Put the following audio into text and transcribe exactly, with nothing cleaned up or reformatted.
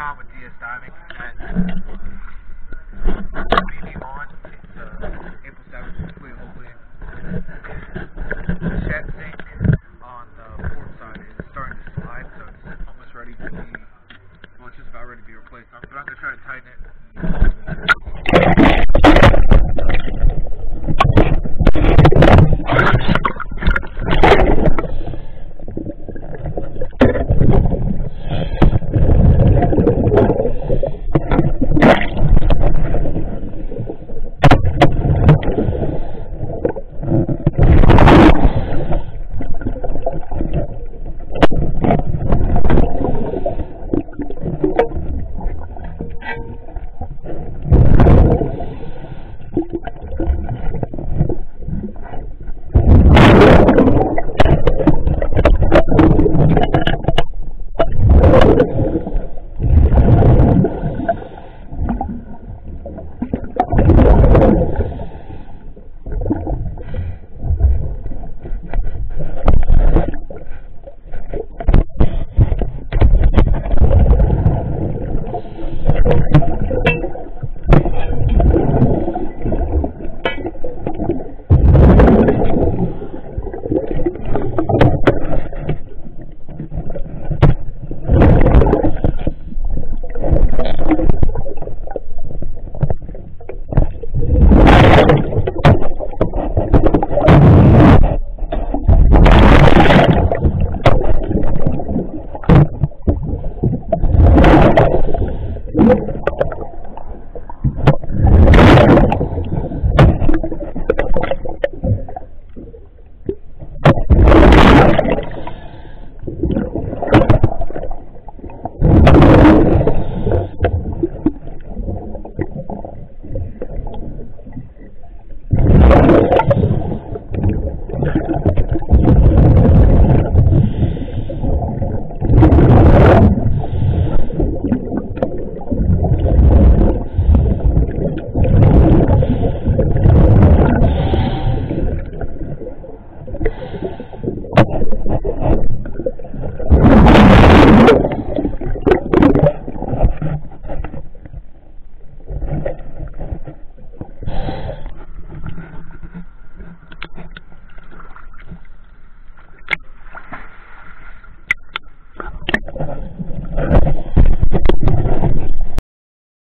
Tom with D S Diving, and B B on. It's uh, April seventh, completely hopefully. The shed sink on the port side is starting to slide, so it's almost ready to be, well, it's just about ready to be replaced. But I'm going to try to tighten it.